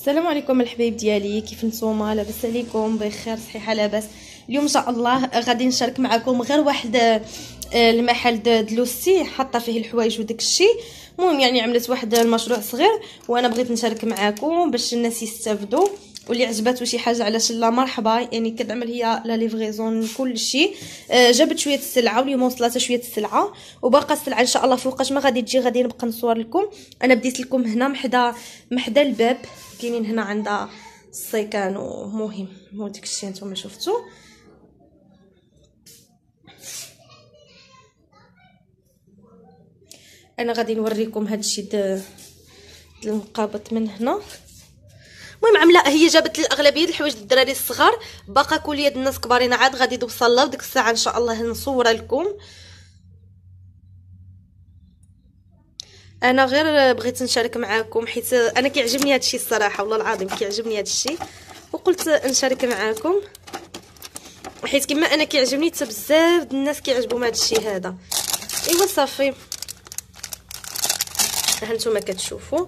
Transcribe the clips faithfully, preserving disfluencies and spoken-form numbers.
السلام عليكم الحبايب ديالي، كيف نتوما؟ لاباس عليكم؟ بخير صحيحه لاباس. اليوم ان شاء الله غادي نشارك معكم غير واحد المحل دلوسي حاطه فيه الحوايج وداك الشيء. المهم يعني عملت واحد المشروع صغير وانا بغيت نشارك معكم باش الناس يستافدوا، واللي عجباتو شي حاجه علاش لا مرحبا. يعني كتعمل هي لا ليفريزون كل شيء. آه جابت شويه السلعه واليوم وصلت شويه السلعه وباقا السلعه ان شاء الله فوقاش ما غادي تجي غادي نبقى نصور لكم. انا بديت لكم هنا محدا محدا الباب، كاينين هنا عندها السيكان ومهم مو داك الشيء نتوما شفتوا. انا غادي نوريكم هذا الشيء د المقابط من هنا. المهم عامله هي جابت الاغلبيه الحوايج الدراري الصغار، باقا كليه الناس كبارين عاد غادي توصل لها وديك الساعه ان شاء الله نصورها لكم. انا غير بغيت نشارك معاكم حيت انا كيعجبني هذا الشيء الصراحه، والله العظيم كيعجبني هذا الشيء وقلت نشارك معاكم حيت كما انا كيعجبني حتى بزاف الناس كيعجبهم هذا الشيء هذا. ايوا صافي ها نتوما كتشوفوا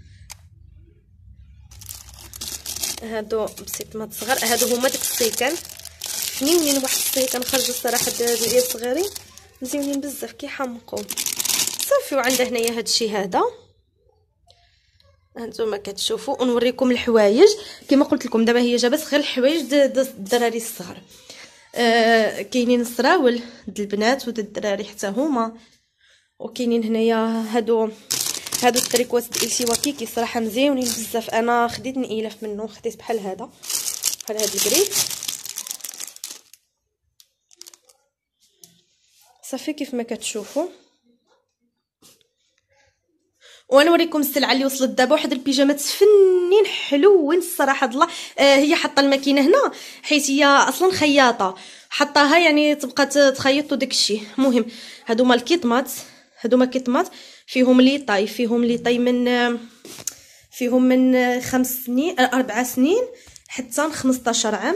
هادو بسيطمات صغار، هادو هما داك السيكان فنيونين. واحد السيكان خرجوا الصراحه ديال صغيرين مزيونين بزاف كيحمقوا صافي. وعندها هنايا هاد الشيء هذا هانتوما كتشوفوا. ونوريكم الحوايج كما قلت لكم دابا هي جابت غير الحوايج الدراري الصغار. آه كاينين السراول د البنات ود الدراري حتى هما، وكاينين هنايا هادو هادو التريكوات ديال السيواكيكي صراحه مزيونين بزاف. انا خديت نيلاف منه، خديت بحال هذا بحال هاد الكريت صافي كيف ما كتشوفوا. وانا نوريكم السلعه اللي وصلت دابا، واحد البيجامات فنين حلوين الصراحه الله. آه هي حاطه الماكينه هنا حيت هي اصلا خياطه، حطاها يعني تبقى تخيط وداك الشيء. المهم هادو هما الكيطمات، هادو هما كيطمات فيهم لي طاي فيهم لي طاي من فيهم من خمس سنين اربع سنين حتى خمسطاش عام.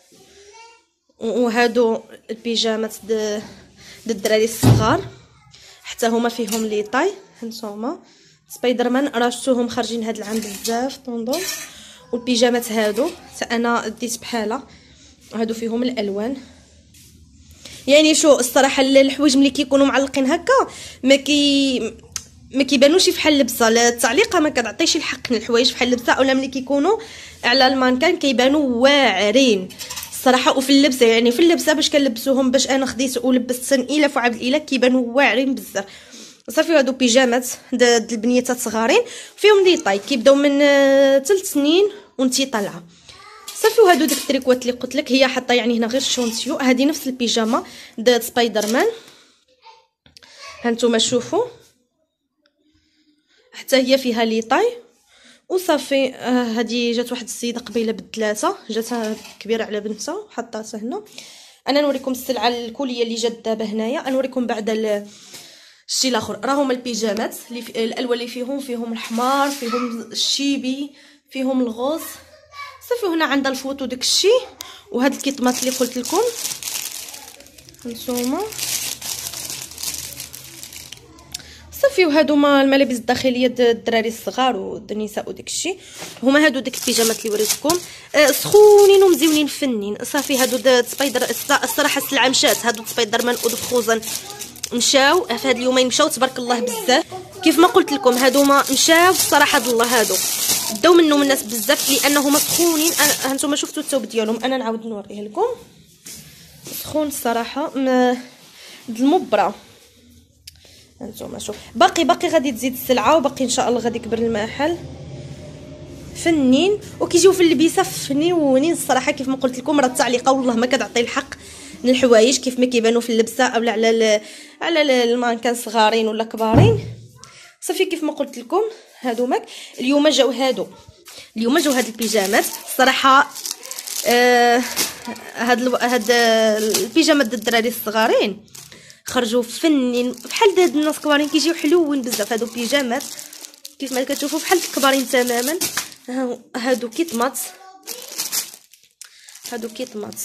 وهادو البيجامات د الدراري الصغار حتى هما فيهم لي طاي. هانتوما سبايدر مان راه شفتوهم خارجين هاد العام بزاف طوندو. والبيجامات هادو حتى انا ديت بحالها، هادو فيهم الالوان. يعني شو الصراحه الحوايج ملي كيكونوا معلقين هكا ما كي ما كيبانوش بحال اللبسه، التعليقه ما كتعطيش الحق الحوايج بحال اللبسه، اولا ملي كيكونوا على المانكان كيبانوا واعرين الصراحه. وفي اللبسه يعني في اللبسه باش كنلبسوهم باش انا خديت ولبست الاف وعبد الاله كيبانوا واعرين بزاف صافي. هادو بيجامات د البنيتات صغارين فيهم لي طاي كيبداو من ثلاث سنين وانتي طالعه صافي. وهادو ديك التريكوات اللي قلت لك هي حاطه يعني هنا غير شونتيو. هذه نفس البيجامه د سبايدر مان هانتوما شوفوا حتى هي فيها لي طاي وصافي. هذه آه جات واحد السيده قبيله بالثلاثه، جاتها كبيره على بنتها وحطاتها هنا. انا نوريكم السلعه الكليه اللي جات دابا هنايا، نوريكم بعد الشيء الاخر. راهم البيجامات اللي في الالوان اللي فيهم فيهم الحمار فيهم الشيبي فيهم الغوص صافي. وهنا عندها الفوطو داك الشيء. وهاد الكيطمات اللي قلت لكم هانتوما صافي. وهادو ما الملابس الداخليه د الدراري الصغار والنساء وداك الشيء. هما هادو ديك البيجامات اللي وريتكم آه سخونين ومزيونين فنين صافي. هادو د سبايدر الصراحه السلعه مشات، هادو سبايدر مان ودخوزن مشاو في هاد اليومين مشاو تبارك الله بزاف. كيف ما قلت لكم هادو ما مشاو الصراحه الله، هادو داو منهم الناس بزاف لانهم سخونين. هانتوما شفتوا الثوب ديالهم، انا نعاود نوريه لكم سخون الصراحه د المبره. هانتوما شوف باقي باقي غادي تزيد السلعه وباقي ان شاء الله غادي يكبر المحل فنين وكيجيو في اللبسه فنيونين الصراحه. كيف ما قلت لكم راه التعليقه والله ما كتعطي الحق الحوايج كيف ما كيبانوا في اللبسه اولا على على المانكان صغارين ولا كبارين صافي. كيف ما قلت لكم هادو ماك اليوم جاو هادو اليوم جاو هاد البيجامات الصراحه. آه هاد هاد البيجامات د الدراري الصغارين خرجوا فنين بحال هاد الناس كبارين كيجيو حلوين بزاف. هادو بيجامات كيف ما كتشوفوا بحال الكبارين تماما. هادو كيطمات هادو كيطمات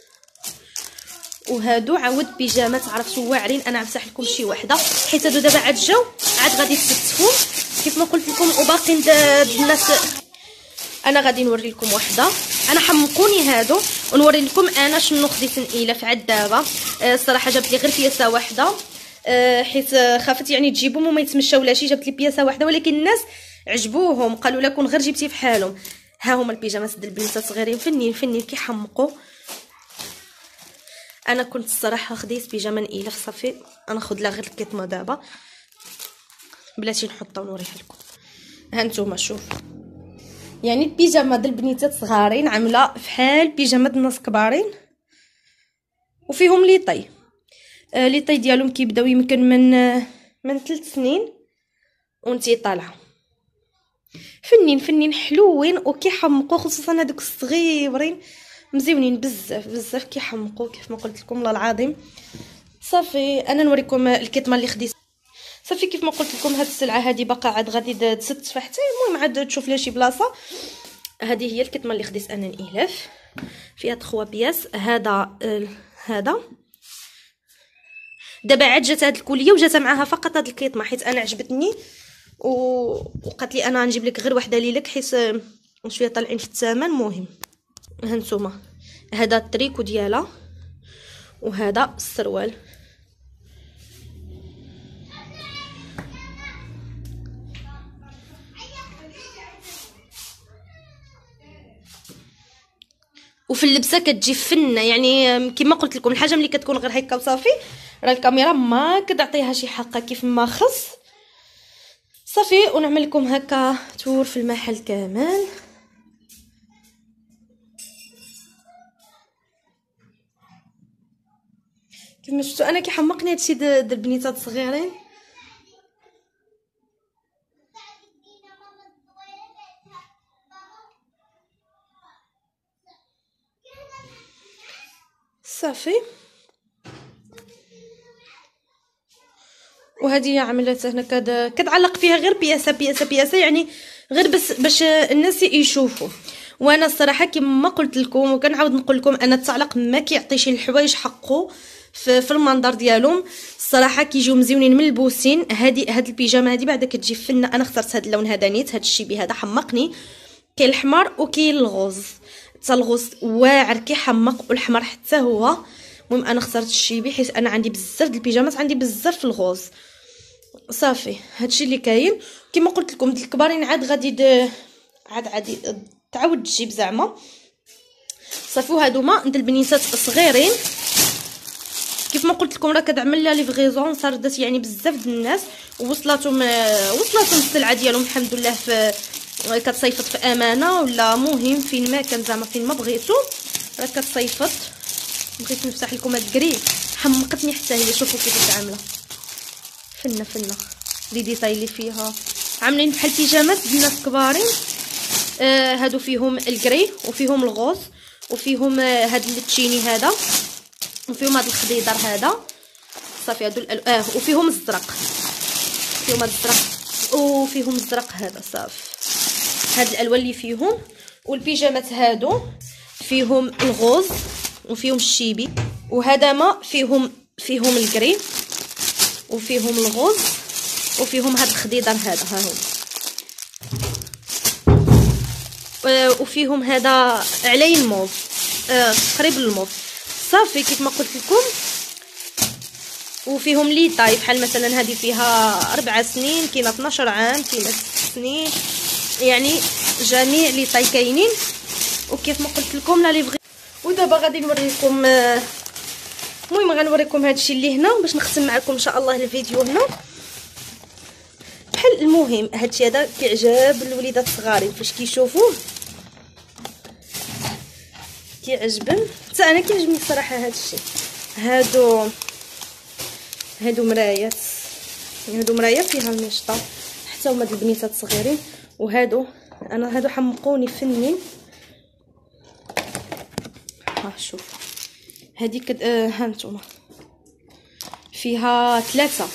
وهادو عاود بيجامات عرفتوا واعرين. انا غنفتح لكم شي وحده حيت هادو دابا عاد جاو عاد غادي يتستفوا كيف ما قلت لكم. وباقي الناس انا غادي نوري لكم وحده. انا حمقوني هادو ونوري لكم انا شنو خديت نقيله عاد دابا. أه الصراحه جابت لي غير بياسه واحده، أه حيت خافت يعني تجيبهم وما يتمشاولاشي. جابت لي بياسه واحده ولكن الناس عجبوهم، قالوا لها كون غير جبتي فحالهم. ها هما البيجامات ديال البنات صغيرين فنين فنين كيحمقوا. انا كنت الصراحه خديت بيجامه نقيله صافي غناخذ لها غير الكيطمه دابا بلاتي نحطها ونوريها لكم. ها نتوما شوفوا، يعني البيجامه ديال البنيتات صغارين عامله فحال بيجامه الناس كبارين وفيهم لي طي. آه لي طي ديالهم كيبداو يمكن من آه من ثلاث سنين وانتي طالعه. فنين فنين حلوين وكيحمقوا، خصوصا هذوك الصغيورين مزيونين بزاف بزاف كيحمقوا كيف ما قلت لكم. والله العظيم صافي انا نوريكم الكيطمه اللي خديت. صافي كيف ما قلت لكم هاد السلعه هذه باقا عاد غادي تست حتى المهم عاد تشوف لها شي بلاصه. هذه هي الكيطمه اللي خديت انا نيلاف، فيها تخوا بياس. هذا آه هذا دابا عاد جات هاد الكوليه وجات معاها فقط هاد الكيطمه حيت انا عجبتني و... وقالت لي انا غنجيب لك غير وحده ليلك حيت شويه طالعين في الثمن. مهم ها نتوما هذا التريكو ديالها وهذا السروال. وفي اللبسه كتجي فنه، يعني كما قلت لكم الحاجه ملي كتكون غير هكا وصافي راه الكاميرا ما كتعطيها شي حقه كيف ما خص. صافي ونعمل لكم هكا تور في المحل كامل. كيف ما شفتوا انا كيحمقني هادشي ديال البنيتات الصغيرين. صافي وهذه عملت هنا كذا كتعلق فيها غير بياسه بياسه بياسه، يعني غير بس باش الناس يشوفوا. وانا الصراحه كما قلت لكم وكنعاود نقول لكم انا التعليق ما كيعطيش الحوايج حقه في, في المنظر ديالهم. الصراحه كيجيو مزيونين ملبوسين. هذه هاد البيجامه هذه بعدا كتجي فنه. انا اخترت هذا اللون هذا نيت، هذا الشيبي هذا حمقني. كاين الحمر وكاين الغوز، حتى الغوز واعر كيحمق والحمر حتى هو. المهم انا اخترت الشيبي حيت انا عندي بزاف د البيجامات، عندي بزاف في الغوز. صافي هادشي اللي كاين. كما قلت لكم ديال الكبارين عاد غادي د... عاد عادي تعاود تجيب زعما. صافي وهادوما د البنيتات صغيرين كيف ما قلت لكم راه كتعمل لها ليفغيزون صاردات يعني بزاف د الناس ووصلاتهم وصلاتهم السلعه ديالهم الحمد لله في كتصيفط في امانه ولا مهم فين ما كان زعما فين ما بغيتو راه كتصيفط. بغيت نفتح لكم هاد الكري حمقتني حتى هي. شوفوا كيفاش عامله فنه فنه لي ديتاي اللي فيها عاملين بحال بيجامات بنات كبارين. آه هادو فيهم الكري وفيهم الغوص وفيهم آه هاد التشيني هذا وفيهم هاد الخضيضر هذا. صافي هادو اه وفيهم الزرق، فيهم هاد الزرق وفيهم الزرق هذا. صافي هاد الالوان اللي فيهم. والبيجامات هادو فيهم الغوز وفيهم الشيبي وهذا ما فيهم فيهم الكري وفيهم الغوز وفيهم هاد الخضيضر هذا ها هو وفيهم هذا علي الموف آه قريب للموف. صافي كيف ما قلت لكم وفيهم لي طاي بحال مثلا هذه فيها أربع سنين، كاينه اثناش عام، كاينه ست سنين، يعني جميع لي طاي كاينين. وكيف ما قلت لكم لا ليفغي. ودابا غادي نوريكم المهم غنوريكم هادشي اللي هنا باش نختم معكم ان شاء الله الفيديو هنا. بحال المهم هادشي هذا كيعجب الوليدات الصغارين فاش كيشوفوه كيعجبهم. حتى انا كيعجبني الصراحه هادشي. هادو هادو مرايات، هادو مرايه فيها المشطه حتى هما ديال البنيتات الصغيرين. وهادو انا هادو حمقوني فنين. ها شوف هادي كد آه ها نتوما فيها ثلاثه.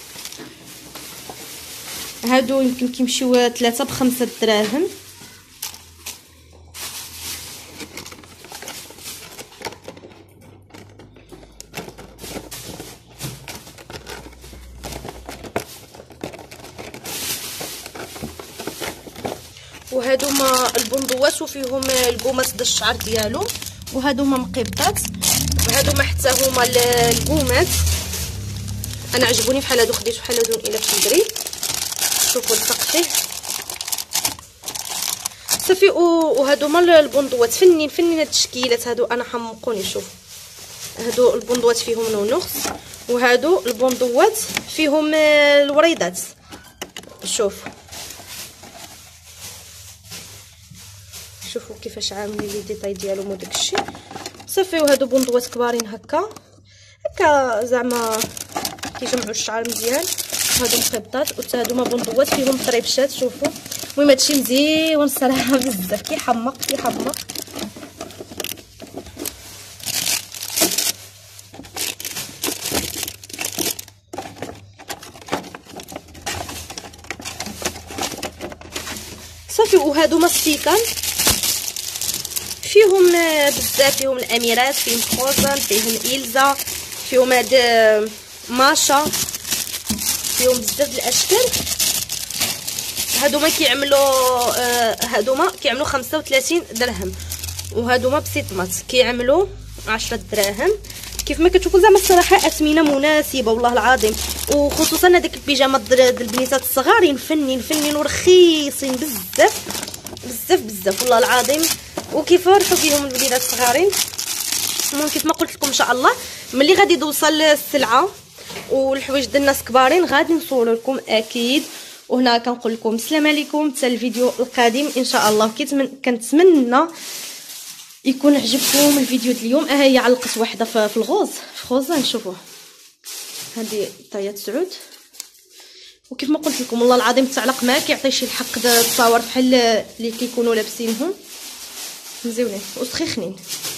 هادو يمكن كيمشيو ثلاثه بخمسة دراهم. وهادو هما البندوات وفيهم الكومات د الشعر ديالو، وهادو هما مقيبطات، وهادو ما حتى هما الكومات. انا عجبوني بحال هادو، خديت بحال هادو الى في البري. شوفوا لصقتيه صافي. وهادو هما البندوات فنين فنين هاد التشكيلات هادو، انا حمقوني. شوف هادو البندوات فيهم نونوخ، وهادو البندوات فيهم الوريضات. شوف شوفوا كيفاش عاملين لي ديتاي ديالهم وداكشي صافي. وهادو بندوات كبارين هكا هكا زعما كيجمعوا الشعر مزيان. هادو مقبطات، وحتى هادو هما بندوات فيهم طريبشات. شوفوا المهم هادشي مزيون الصراحه بزاف، كيحمق كيحمق. صافي. وهادو هما السيكان فيهم بزاف، فيهم الاميرات، فيهم خوزن، فيهم إلزا، فيهم هاد ماشا، فيهم بزاف د الاشكال. هادوما كيعملوا آه هادوما كيعملوا خمسة وثلاثين درهم، وهادوما بسيطمات كيعملوا عشرة دراهم. كيف ما كتشوفوا زعما الصراحه اثمنه مناسبه والله العظيم، وخصوصا هذيك البيجامات ديال البنيتات الصغارين فنين فنين ورخيصين بزاف بزاف بزاف والله العظيم، وكيفرحوا بهم الوليدات الصغارين. المهم كيف ما قلت لكم ان شاء الله ملي غادي توصل السلعه والحوايج ديال الناس كبارين غادي نصور لكم اكيد. وهنا كنقول لكم السلام عليكم حتى الفيديو القادم ان شاء الله. كنتمنى يكون عجبكم الفيديو ديال اليوم. ها هي علقت واحده في الغوز في خوزه، نشوفوا هذه طايه تسعود. وكيف ما قلت لكم والله العظيم التعلق ما كيعطيش الحق التصاور بحال اللي كيكونوا لابسينهم مزيونين وسخيخنين.